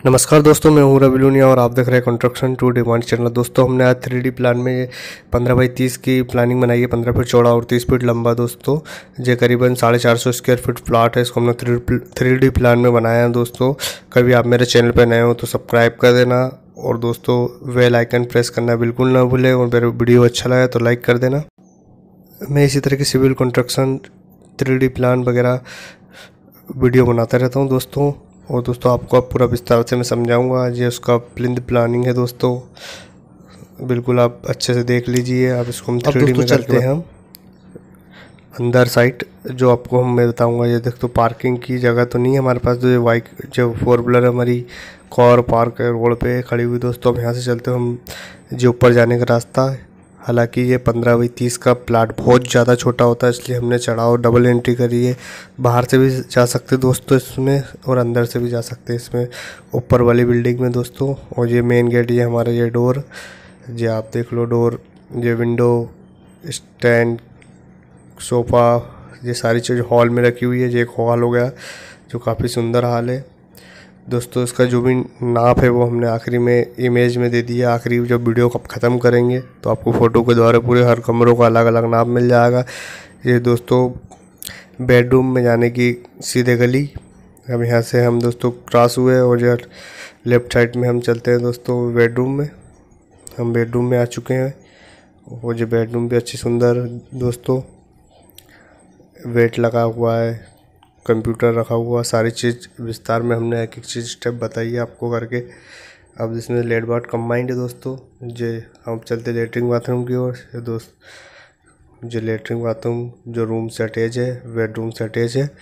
नमस्कार दोस्तों, मैं हूं रवि लूनिया और आप देख रहे हैं कंस्ट्रक्शन टू डिमांड चैनल। दोस्तों, हमने आज 3D प्लान में 15x30 की प्लानिंग बनाई है। 15 फीट चौड़ा और 30 फीट लंबा। दोस्तों, ये करीबन 450 स्क्वायर फीट प्लाट है। इसको हमने 3D प्लान में बनाया है। दोस्तों, कभी आप मेरे चैनल पर नए हो तो सब्सक्राइब कर देना और दोस्तों बेल आइकन प्रेस करना बिल्कुल ना भूलें। और मेरा वीडियो अच्छा लगा तो लाइक कर देना। मैं इसी तरह की सिविल कंस्ट्रक्शन 3D प्लान वगैरह वीडियो बनाता रहता हूँ दोस्तों। और दोस्तों, आपको अब पूरा विस्तार से मैं समझाऊंगा। ये उसका प्लिंथ प्लानिंग है दोस्तों, बिल्कुल आप अच्छे से देख लीजिए। अब इसको हम 3D में करते हैं। हम अंदर साइड जो आपको मैं बताऊंगा, ये देख तो पार्किंग की जगह तो नहीं है हमारे पास। जो 4 व्हीलर हमारी कार पार्क रोड पे खड़ी हुई। दोस्तों, अब यहाँ से चलते हम जो ऊपर जाने का रास्ता है। हालांकि ये 15x30 का प्लाट बहुत ज़्यादा छोटा होता है, इसलिए हमने चढ़ाव डबल एंट्री करी है। बाहर से भी जा सकते दोस्तों इसमें, और अंदर से भी जा सकते हैं इसमें, ऊपर वाली बिल्डिंग में दोस्तों। और ये मेन गेट, ये हमारा ये डोर, ये आप देख लो डोर, ये विंडो, स्टैंड, सोफ़ा, ये सारी चीज़ हॉल में रखी हुई है। ये एक हॉल हो गया जो काफ़ी सुंदर हॉल है दोस्तों। इसका जो भी नाप है वो हमने आखिरी में इमेज में दे दिया। आखिरी जब वीडियो को ख़त्म करेंगे तो आपको फ़ोटो के द्वारा पूरे हर कमरों का अलग अलग नाप मिल जाएगा। ये दोस्तों बेडरूम में जाने की सीधे गली। अब यहाँ से हम दोस्तों क्रॉस हुए और ये लेफ़्ट साइड में हम चलते हैं दोस्तों बेडरूम में। हम बेडरूम में आ चुके हैं और ये बेडरूम भी अच्छी सुंदर दोस्तों। वेट लगा हुआ है, कंप्यूटर रखा हुआ, सारी चीज़ विस्तार में हमने एक एक चीज़ स्टेप बताई है आपको करके। अब इसमें लेट बाथ कंबाइंड है दोस्तों। जे हम चलते लेटरिन बाथरूम की ओर। दोस्त, जो लेटरिन बाथरूम जो रूम से अटैच है, बेडरूम से अटैच है।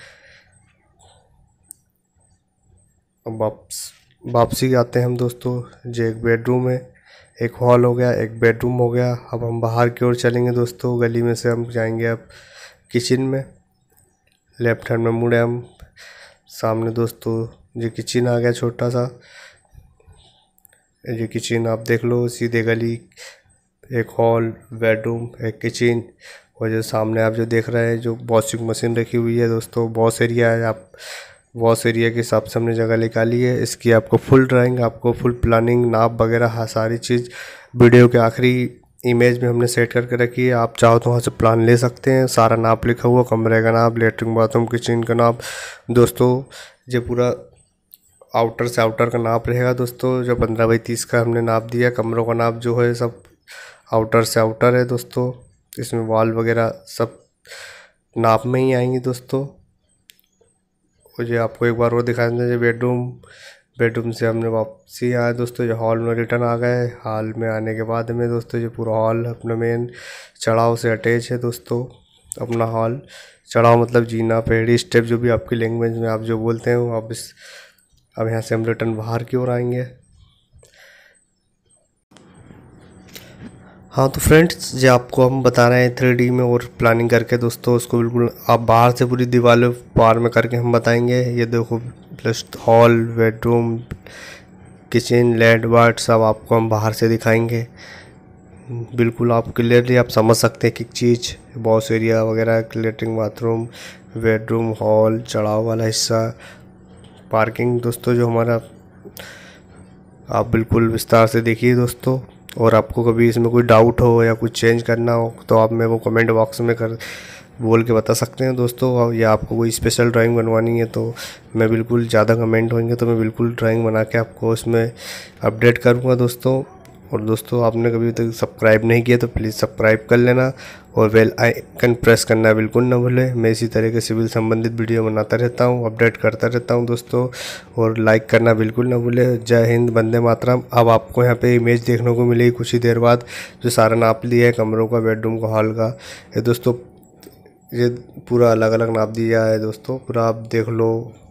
अब वापसी आते हैं हम दोस्तों। जो एक बेडरूम है, एक हॉल हो गया, एक बेडरूम हो गया। अब हम बाहर की ओर चलेंगे दोस्तों। गली में से हम जाएंगे अब किचन में। लेफ्ट हैंड में मुड़े हम सामने दोस्तों, ये किचन आ गया छोटा सा। ये किचन आप देख लो, सीधे गली, एक हॉल, बेडरूम, एक किचन। और जो सामने आप जो देख रहे हैं, जो वॉशिंग मशीन रखी हुई है दोस्तों, वॉश एरिया है। आप वॉश एरिया के हिसाब से हमने जगह निकाली है। इसकी आपको फुल ड्राइंग, आपको फुल प्लानिंग, नाप वगैरह सारी चीज़ वीडियो के आखिरी इमेज में हमने सेट करके रखी है। आप चाहो तो वहाँ से प्लान ले सकते हैं। सारा नाप लिखा हुआ, कमरे का नाप, लेटरिन बाथरूम, किचन का नाप दोस्तों। ये पूरा आउटर से आउटर का नाप रहेगा दोस्तों। जो 15x30 का हमने नाप दिया, कमरों का नाप जो है सब आउटर से आउटर है दोस्तों। इसमें वॉल वगैरह सब नाप में ही आएंगी दोस्तों। और ये आपको एक बार वो दिखा दें, बेडरूम से हमने वापसी आए दोस्तों। ये हॉल में रिटर्न आ गए। हॉल में आने के बाद में दोस्तों, ये पूरा हॉल अपना मेन चढ़ाव से अटैच है दोस्तों। अपना हॉल चढ़ाव मतलब जीना, पहड़ी, स्टेप, जो भी आपकी लैंग्वेज में आप जो बोलते हैं वो आप अब यहाँ से हम रिटर्न बाहर की ओर आएंगे। हाँ तो फ्रेंड्स, ये आपको हम बता रहे हैं 3D में और प्लानिंग करके दोस्तों। उसको बिल्कुल आप बाहर से पूरी दीवार पार में करके हम बताएंगे। ये देखो, प्लस हॉल, बेडरूम, किचन, लेट बाथ सब आपको हम बाहर से दिखाएंगे। बिल्कुल आप क्लियरली आप समझ सकते हैं कि चीज़, वॉश एरिया वगैरह, लेटरिन बाथरूम, बेडरूम, हॉल, चढ़ाव वाला हिस्सा, पार्किंग दोस्तों जो हमारा, आप बिल्कुल विस्तार से देखिए दोस्तों। और आपको कभी इसमें कोई डाउट हो या कुछ चेंज करना हो तो आप मेरे को कमेंट बॉक्स में बोल के बता सकते हैं दोस्तों। या आपको कोई स्पेशल ड्राइंग बनवानी है तो मैं बिल्कुल, ज़्यादा कमेंट होंगे तो मैं बिल्कुल ड्राइंग बना के आपको उसमें अपडेट करूँगा दोस्तों। और दोस्तों, आपने कभी तक सब्सक्राइब नहीं किया तो प्लीज़ सब्सक्राइब कर लेना और बेल आइकन प्रेस करना बिल्कुल ना भूलें। मैं इसी तरह के सिविल संबंधित वीडियो बनाता रहता हूँ, अपडेट करता रहता हूँ दोस्तों। और लाइक करना बिल्कुल ना भूलें। जय हिंद, वंदे मातरम। अब आपको यहाँ पे इमेज देखने को मिलेगी कुछ ही देर बाद, जो सारा नाप लिया है कमरों का, बेडरूम का, हॉल का। ये दोस्तों, ये पूरा अलग अलग नाप दिया है दोस्तों, पूरा आप देख लो।